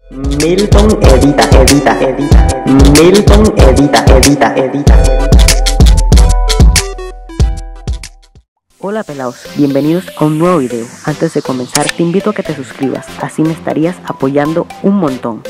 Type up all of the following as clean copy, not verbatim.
Milton edita. Milton edita. Hola pelados, bienvenidos a un nuevo video. Antes de comenzar te invito a que te suscribas, así me estarías apoyando un montón.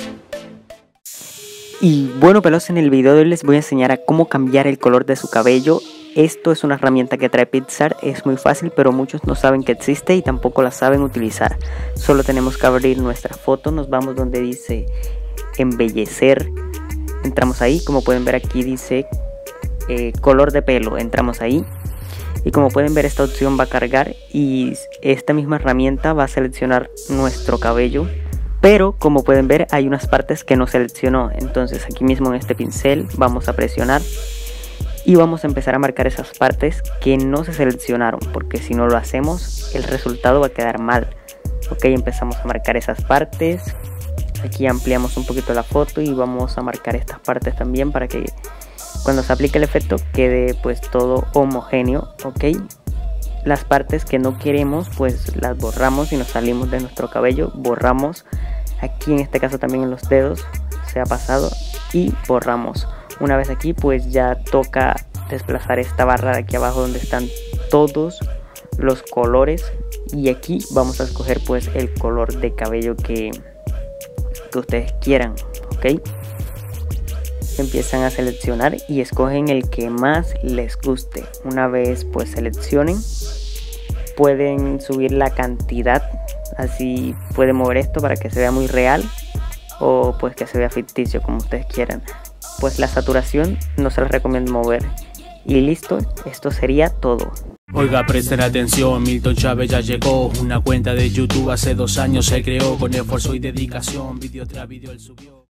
Y bueno pelados, en el video de hoy les voy a enseñar a cómo cambiar el color de su cabello. Esto es una herramienta que trae Pixar, es muy fácil pero muchos no saben que existe y tampoco la saben utilizar. Solo tenemos que abrir nuestra foto, nos vamos donde dice embellecer, entramos ahí, como pueden ver aquí dice color de pelo, entramos ahí. Y como pueden ver esta opción va a cargar y esta misma herramienta va a seleccionar nuestro cabello. Pero como pueden ver hay unas partes que no seleccionó. Entonces aquí mismo en este pincel vamos a presionar. Y vamos a empezar a marcar esas partes que no se seleccionaron. Porque si no lo hacemos el resultado va a quedar mal. Ok, empezamos a marcar esas partes. Aquí ampliamos un poquito la foto y vamos a marcar estas partes también para que cuando se aplique el efecto quede pues todo homogéneo. Ok, las partes que no queremos pues las borramos y nos salimos de nuestro cabello. Borramos aquí en este caso también en los dedos se ha pasado y borramos. Una vez aquí pues ya toca desplazar esta barra de aquí abajo donde están todos los colores y aquí vamos a escoger pues el color de cabello que ustedes quieran. Ok, empiezan a seleccionar y escogen el que más les guste. Una vez pues seleccionen, pueden subir la cantidad, así pueden mover esto para que se vea muy real o pues que se vea ficticio, como ustedes quieran. Pues la saturación no se les recomienda mover. Y listo, esto sería todo. Oiga, presten atención, Milton Chávez ya llegó. Una cuenta de YouTube hace 2 años se creó. Con esfuerzo y dedicación, vídeo tras vídeo él subió.